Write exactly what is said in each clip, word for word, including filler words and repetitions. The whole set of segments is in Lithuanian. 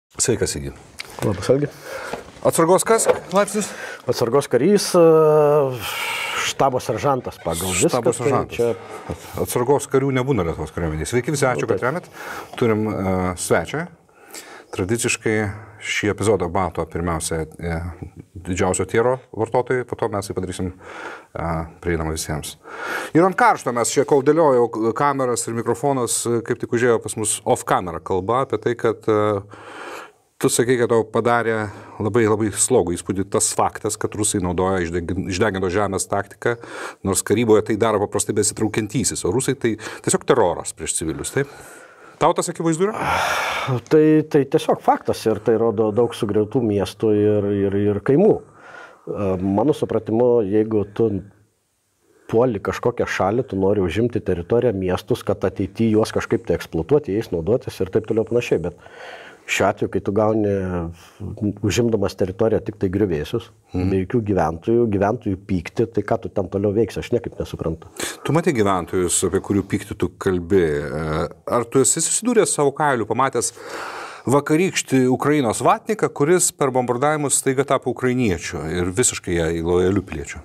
Sveikas, Igi. Labas, Algi. Atsargos kas? Laipsnis? Atsargos karys, štabo seržantas pagal viską. Štabo seržantas. Čia... Atsargos karių nebūna Lietuvos kariuomenėje. Sveiki visi, ačiū, kad remėt. Turim uh, svečią. Tradiciškai šį epizodą mato pirmiausia uh, didžiausio tiero vartotojai, po to mes jį padarysim uh, prieinamą visiems. Ir ant karšto mes čia, kol dėliojau kameras ir mikrofonas, kaip tik užėjo pas mus off-camera kalba apie tai, kad uh, tu sakai, kad tau padarė labai labai slogų įspūdį tas faktas, kad rusai naudoja išdegintos žemės taktiką, nors karyboje tai daro paprastai besitraukiantysis, o rusai tai tiesiog teroras prieš civilius, taip? Tau tas akivaizdu yra? Tai, tai tiesiog faktas ir tai rodo daug sugriautų miestų ir, ir, ir kaimų. Mano supratimu, jeigu tu puoli kažkokią šalį, tu nori užimti teritoriją, miestus, kad ateityje juos kažkaip tai eksploatuoti, jais naudotis ir taip toliau panašiai, bet šiuo atveju, kai tu gauni užimdamas teritoriją tik tai griuvėsius, mm. be jokių gyventojų, gyventojų pykti, tai ką tu ten toliau veiksi, aš niekaip nesuprantu. Tu matai gyventojus, apie kurių pykti tu kalbi. Ar tu esi susidūręs savo kailiu, pamatęs vakarykštį Ukrainos vatniką, kuris per bombardavimus staiga tapo ukrainiečiu ir visiškai ją lojaliu piliečiu?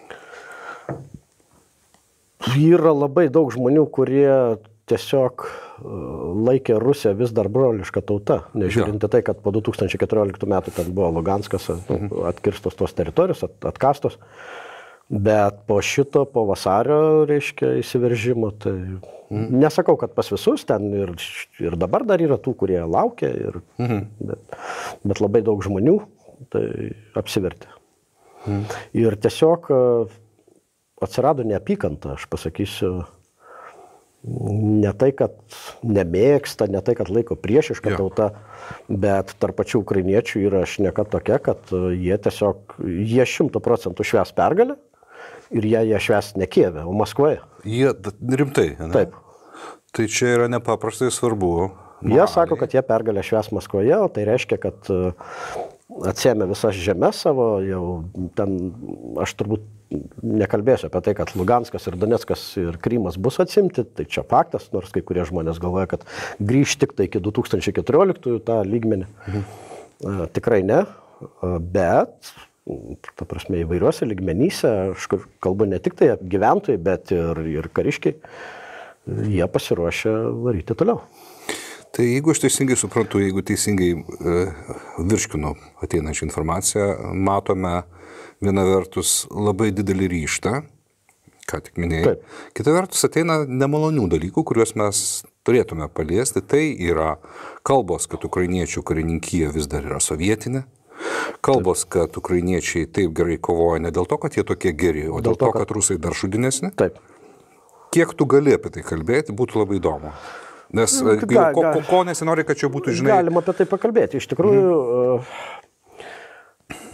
Yra labai daug žmonių, kurie tiesiog laikė Rusiją vis dar broliška tauta, nežiūrinti tai, kad po du tūkstančiai keturioliktų metų ten buvo Luganskas, atkirstos tos teritorijos, at, atkastos, bet po šito, po vasario, reiškia, įsiveržimo, tai mm. nesakau, kad pas visus ten ir, ir dabar dar yra tų, kurie laukia, ir, mm. bet, bet labai daug žmonių tai apsivertė. Mm. Ir tiesiog atsirado neapykanta, aš pasakysiu, ne tai, kad nemėgsta, ne tai, kad laiko priešišką ja. tautą, bet tarp pačių ukrainiečių yra šneka tokia, kad jie tiesiog, jie šimtų procentų švęs pergalę ir jie ją švęs ne Kijeve, o Maskvoje. Jie rimtai, ne? Taip. Tai čia yra nepaprastai svarbu. Jie moraliai. Sako, kad jie pergalę švęs Maskvoje, o tai reiškia, kad atsiėmė visas žemės savo, jau ten, aš turbūt nekalbėsiu apie tai, kad Luganskas ir Doneckas ir Krymas bus atsimti, tai čia faktas, nors kai kurie žmonės galvoja, kad grįž tik tai iki du tūkstančiai keturioliktųjų tą lygmenį. Mhm. A, tikrai ne, a, bet, ta prasme, įvairiuose lygmenyse, aš kalbu ne tik tai gyventojai, bet ir, ir kariškiai, jie pasiruošę varyti toliau. Tai jeigu aš teisingai suprantu, jeigu teisingai e, virškinu ateinančią informaciją, matome viena vertus labai didelį ryžtą, ką tik minėjai. Taip. Kita vertus ateina nemalonių dalykų, kuriuos mes turėtume paliesti. Tai yra kalbos, kad ukrainiečių karininkija vis dar yra sovietinė. Kalbos, taip. Kad ukrainiečiai taip gerai kovoja ne dėl to, kad jie tokie geri, o dėl, dėl to, kad... kad rusai dar šudinesni. Taip. Kiek tu gali apie tai kalbėti, būtų labai įdomu. Nes ga, ko, ko, ko nesinori, kad čia būtų, žinai... Galima apie tai pakalbėti. Iš tikrųjų, mm.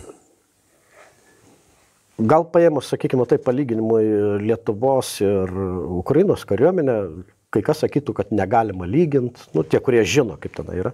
gal paėmus, sakykime, tai palyginimui Lietuvos ir Ukrainos kariuomenę, kai kas sakytų, kad negalima lyginti, nu, tie, kurie žino, kaip ten yra.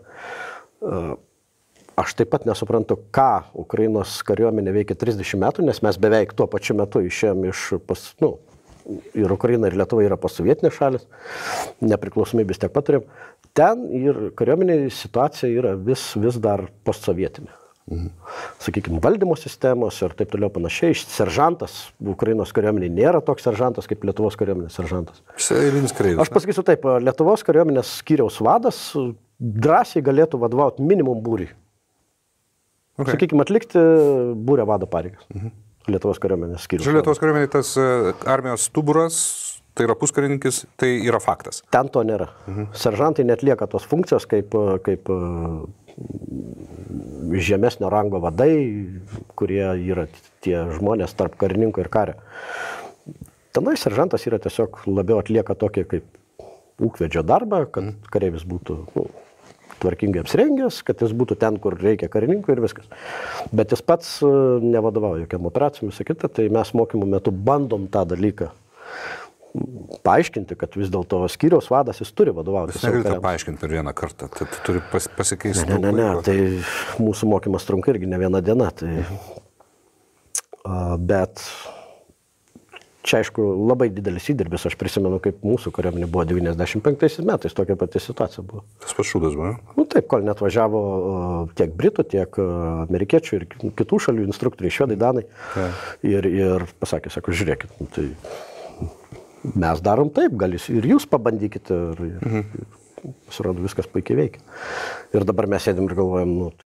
Aš taip pat nesuprantu, ką Ukrainos kariuomenė veikia trisdešimt metų, nes mes beveik tuo pačiu metu išėjom iš pas... Nu, ir Ukraina, ir Lietuva yra posovietinės šalis, nepriklausomybės tiek pat turėjom. Ten ir kariuomenė situacija yra vis, vis dar postsovietinė. Mhm. Sakykime, valdymo sistemos ir taip toliau panašiai. Seržantas Ukrainos kariuomenė nėra toks seržantas kaip Lietuvos kariuomenės seržantas. Kreivas, Aš pasakysiu taip, Lietuvos kariuomenės skyriaus vadas drąsiai galėtų vadovauti minimum būrį. Okay. Sakykime, atlikti būrio vado pareigas. Mhm. Lietuvos kariuomenės skyrius. Lietuvos kariuomenė tas armijos stuburas, tai yra puskarininkis, tai yra faktas. Ten to nėra. Mhm. Seržantai netlieka tos funkcijos kaip, kaip žemesnio rango vadai, kurie yra tie žmonės tarp karininko ir kario. Tenai seržantas yra tiesiog labiau atlieka tokį kaip ūkvedžio darbą, kad mhm. kareivis būtų... Nu, tvarkingai apsirengęs, kad jis būtų ten, kur reikia karininkų ir viskas. Bet jis pats nevadovauja jokiam operacijom, visą kitą, tai mes mokymų metu bandom tą dalyką paaiškinti, kad vis dėlto skyriaus vadas jis turi vadovauti. Jis negali tą paaiškinti per vieną kartą, tai turi pas, pasikeisti. Ne, ne, ne, ne, tai mūsų mokymas trunka irgi ne vieną dieną, tai, bet čia aišku labai didelis įdirbis, aš prisimenu, kaip mūsų kariuomenė buvo devyniasdešimt penktais metais, tokia pati situacija buvo. Tas pats šūdas buvo. Nu taip, kol net važiavo tiek Britų, tiek amerikiečių ir kitų šalių instruktoriai, švedai, danai. Ja. Ir, ir pasakė, sako, žiūrėkit, nu, tai mes darom taip, gal jūs, ir jūs pabandykite. Ir, mhm. Pasirodo, viskas puikiai veikia. Ir dabar mes sėdim ir galvojam, nu,